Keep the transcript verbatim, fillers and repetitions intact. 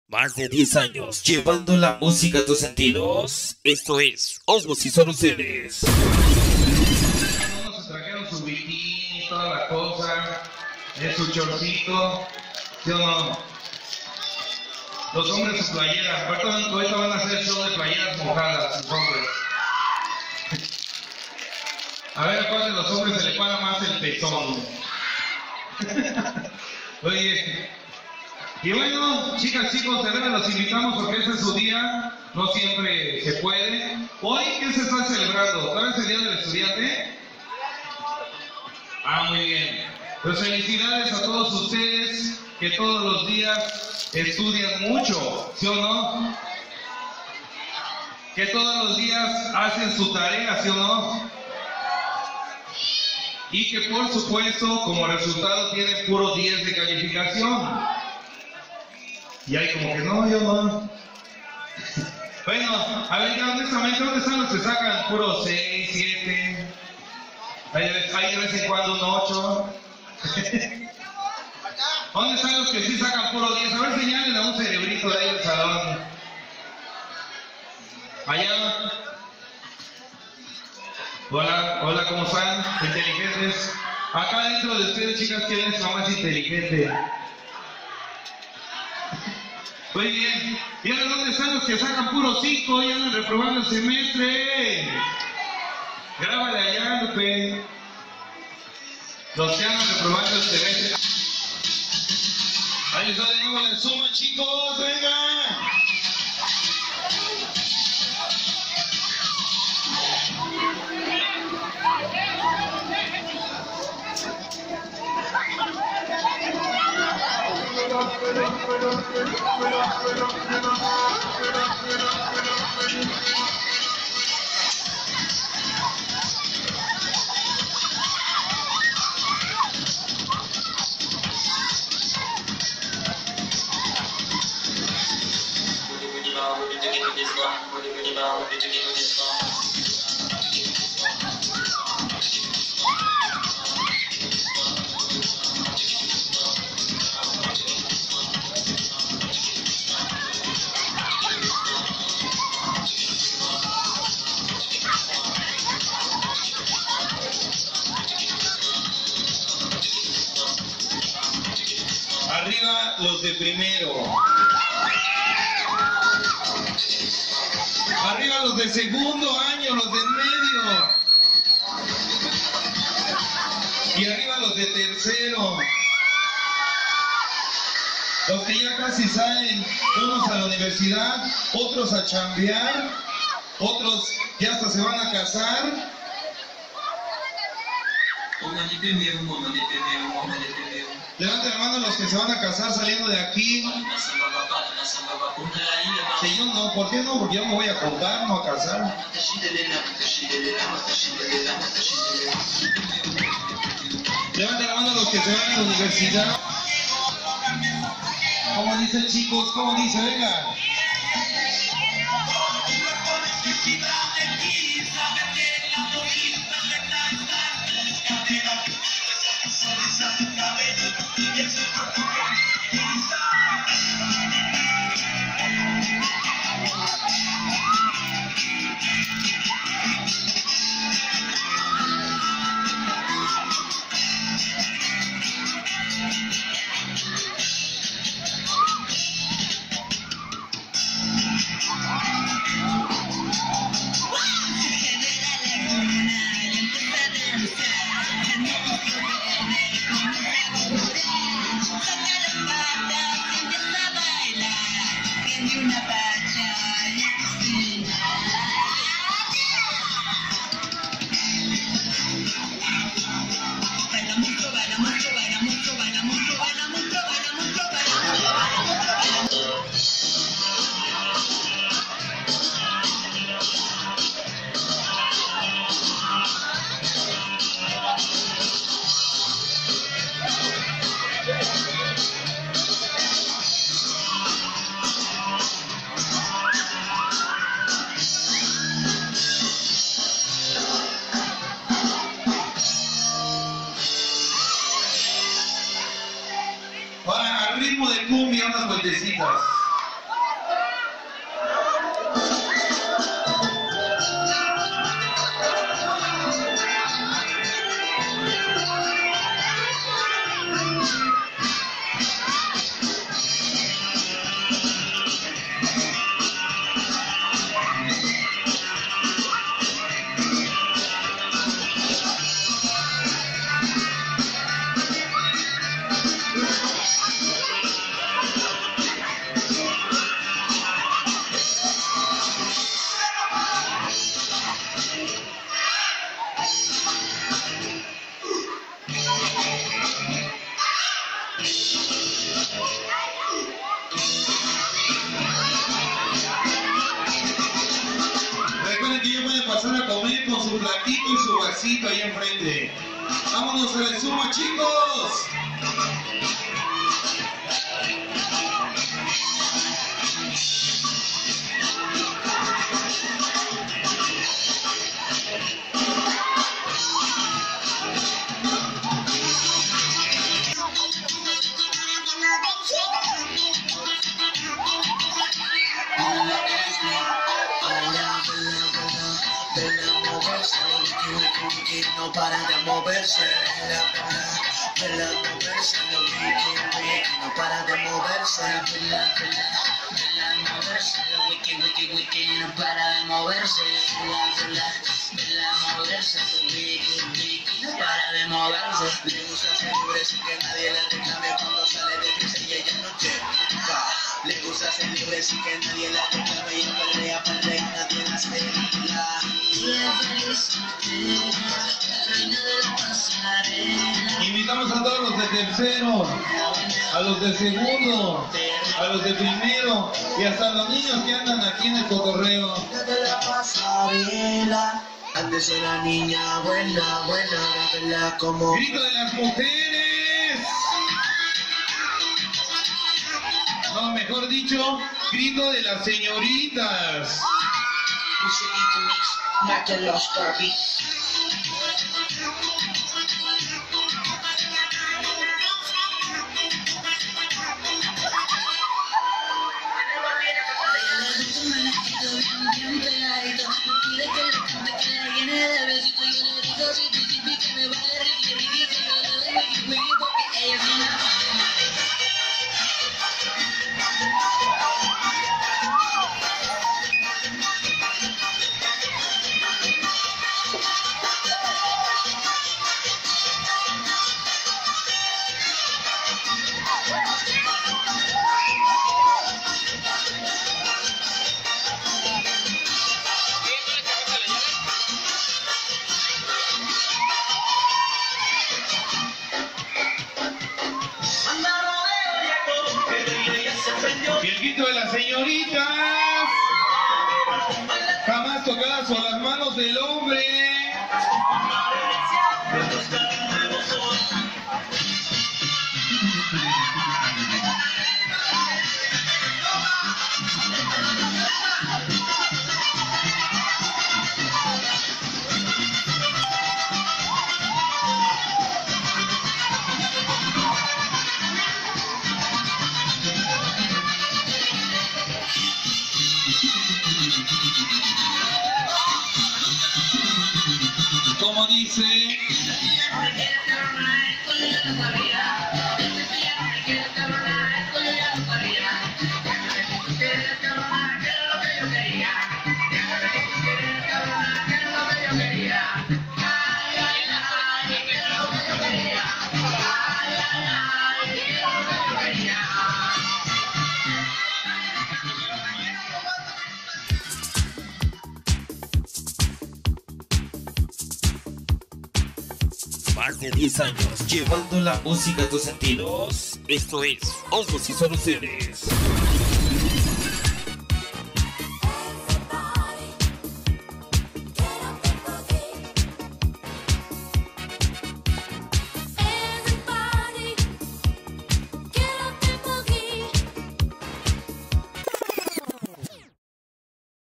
Más de diez años llevando la música a tus sentidos. Esto es Osmos y Soluciones. Nos trajeron su bikini y toda la cosa, en su chorcito, ¿sí o no? Los hombres su playera, ahorita, ahorita van a hacer show de playeras mojadas, sus hombres. A ver a cuál de los hombres se le para más el pezón. Oye, y bueno, chicas, chicos, de verdad los invitamos porque este es su día, no siempre se puede. Hoy, ¿qué se está celebrando? ¿Cuál es el Día del Estudiante? Ah, muy bien. Pues felicidades a todos ustedes que todos los días estudian mucho, ¿sí o no? Que todos los días hacen su tarea, ¿sí o no? Y que por supuesto, como resultado, tienen puro diez de calificación. Y hay como que no, yo no. Bueno, a ver, ya honestamente, ¿dónde están los que sacan puro seis, siete? Hay de vez en cuando un ocho. ¿Dónde están los que sí sacan puro diez? A ver, señalen a un cerebrito de ahí del salón. Allá. Hola, hola, ¿cómo están? Inteligentes. Acá dentro de ustedes, chicas, ¿quién es la más inteligente? Muy bien. ¿Y ahora dónde están los que sacan puro cinco y andan reprobando el semestre? Grábale allá, Lupe. Los que andan reprobando el semestre. Ahí está de nuevo la suma, chicos, venga. Arriba los de primero. Arriba los de segundo año, los de en medio. Y arriba los de tercero. Los que ya casi salen, unos a la universidad, otros a chambear, otros que hasta se van a casar. Levanten la mano los que se van a casar saliendo de aquí. Si yo no, ¿por qué no? Porque yo me voy a contar, no a casar. Levanten la mano los que se van a la universidad. ¿Cómo dice, chicos? ¿Cómo dice? Venga. ritmo de cumbia, unas vueltecitas. pasar a comer con su platito y su vasito ahí enfrente. Vámonos a la suma, chicos. No para de moverse, vela, vela, vela moverse, lo wiki, wiki, no para de moverse, vela, vela, vela moverse, lo wiki, wiki, wiki, no para de moverse, vela, vela, vela moverse, lo wiki, wiki, no para de moverse. Le gusta ser libre sin que nadie la reclame cuando sale de prisa y ella no llega. Le gusta ser libre sin que nadie la reclame y en pelea, pelea y nadie la celebra. Invitamos a todos los de tercero, a los de segundo, a los de primero y hasta los niños que andan aquí en el cotorreo. De la pasarela, antes era niña buena, buena, verla como Grito de las mujeres. No, mejor dicho, grito de las señoritas. Mac and Lost Barbie. Y el grito de las señoritas, jamás tocadas con las manos del hombre. Como dice, Más de diez años llevando la música a tus sentidos. Esto es Ojos y Soluciones.